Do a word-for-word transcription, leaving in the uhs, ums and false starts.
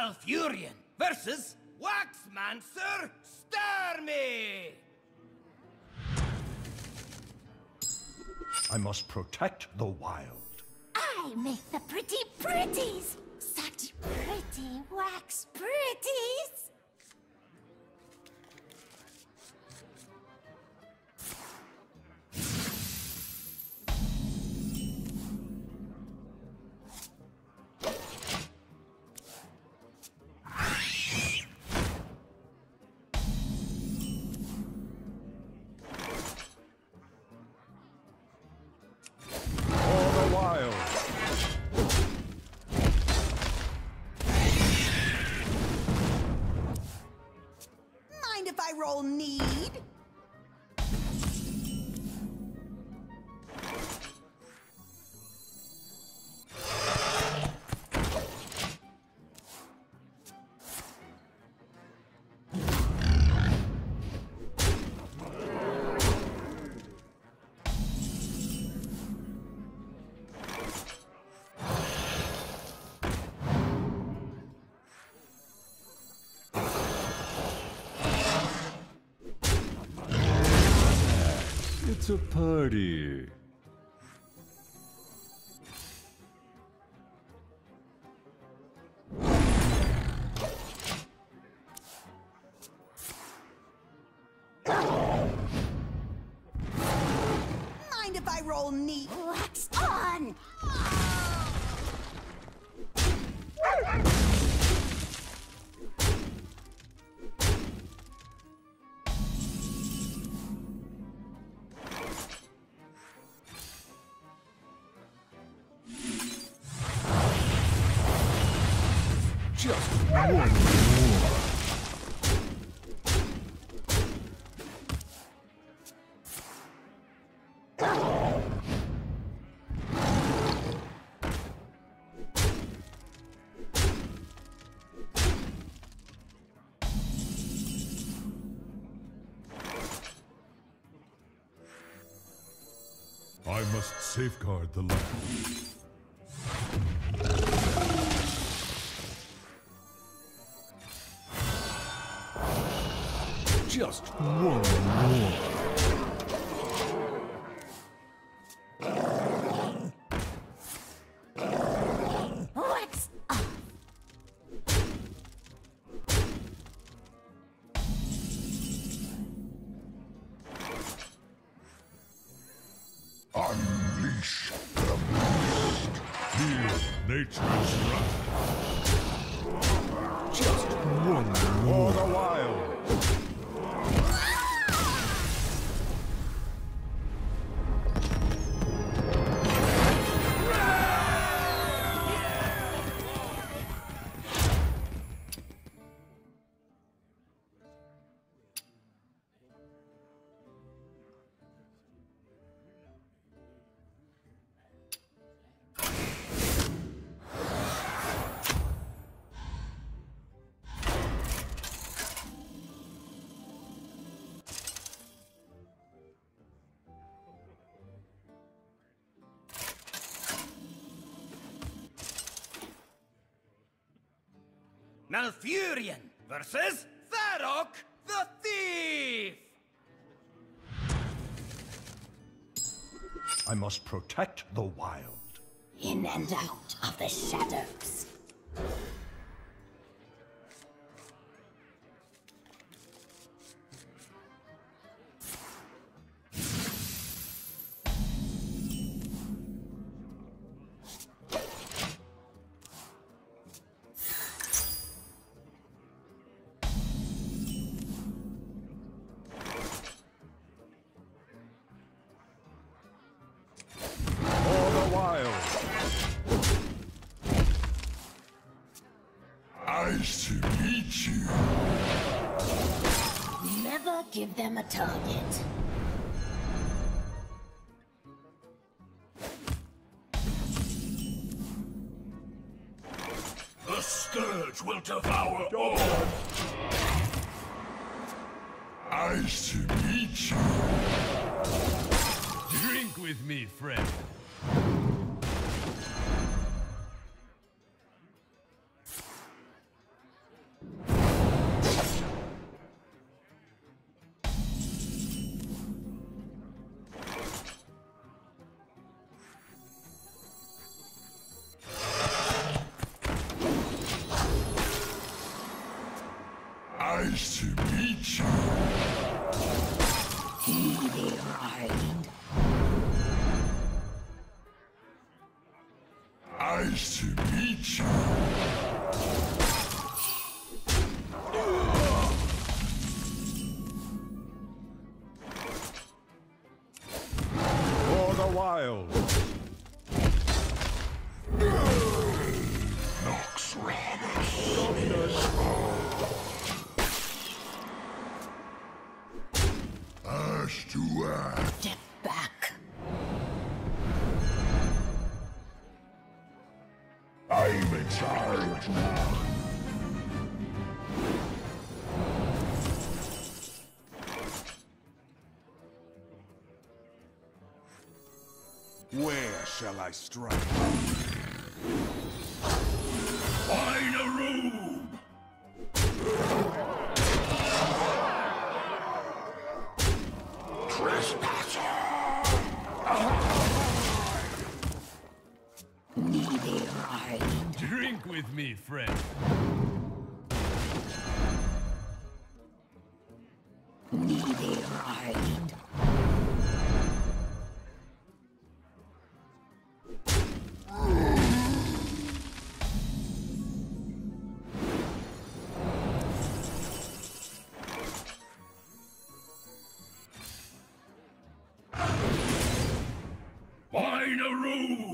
Malfurion versus Waxmancer Starmie! I must protect the wild. I make the pretty pretties! Such pretty wax pretties! If I roll need? It's a party. Mind if I roll neat? Wax on! Just one more. I must safeguard the land. Just one more. Wax off! Unleash the beast. Feel nature's wrath. Just one more. For the wild. Malfurion versus Tharok the Thief! I must protect the wild. In and out of the shadows. Nice to meet you. Never give them a target. The scourge will devour all. Nice to meet you. Drink with me, friend. Nice to meet you. Easy ride. Nice to meet you. For the wild. Nox Ramus. Ash to ash. Step back. I'm in charge now. Where shall I strike? Find a room. Trespasser. Easy ride. Drink with me, friend. Easy ride. Find a room.